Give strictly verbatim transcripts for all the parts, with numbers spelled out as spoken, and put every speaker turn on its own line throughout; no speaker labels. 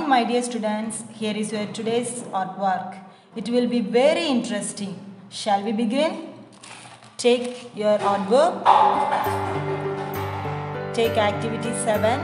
morning, my dear students. Here is your today's artwork. It will be very interesting. Shall we begin? Take your artwork. Take activity seven.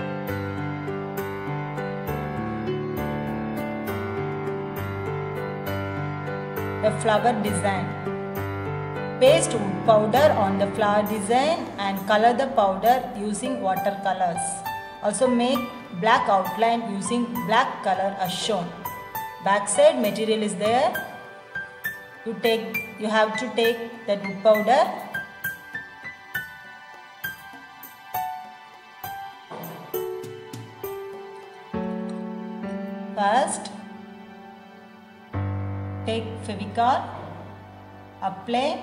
A flower design. Paste wood powder on the flower design and color the powder using watercolors. Also make black outline using black color as shown. Backside material is there. You take, you have to take the wood powder. First, take Fevicol, apply.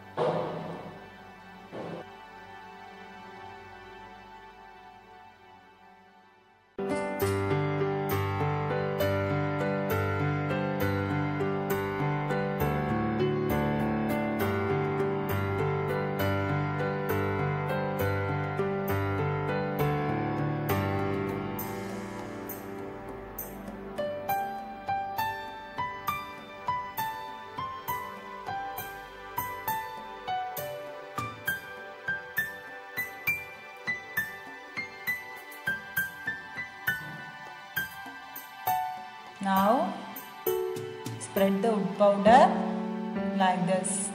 Now spread the wood powder like this.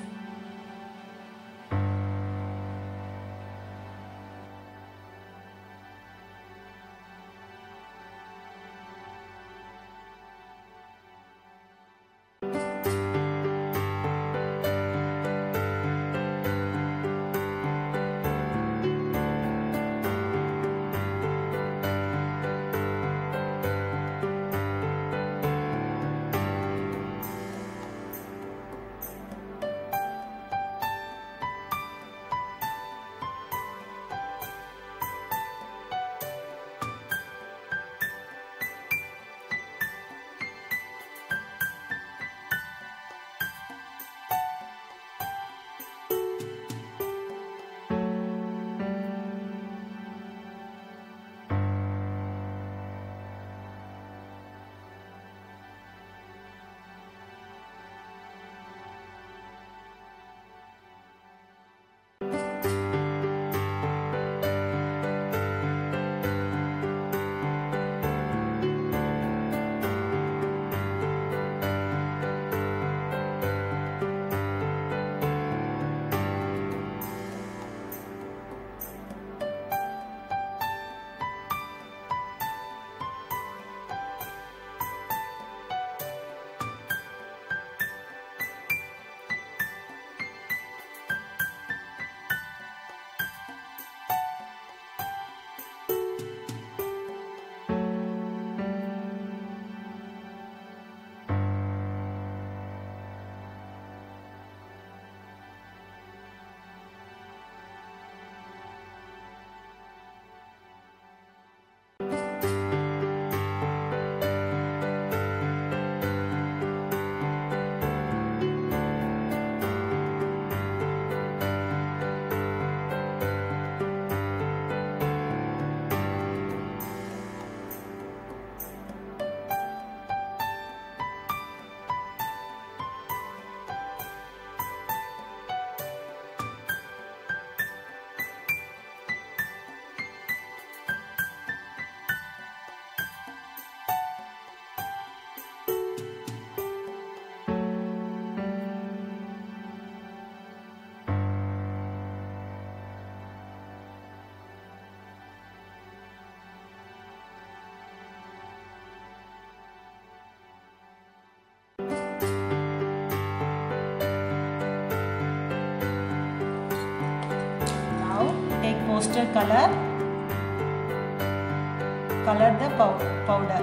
Poster color, color the pow powder.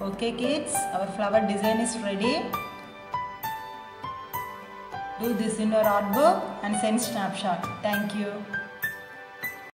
Okay kids, our flower design is ready. Do this in your art book and send snapshot. Thank you.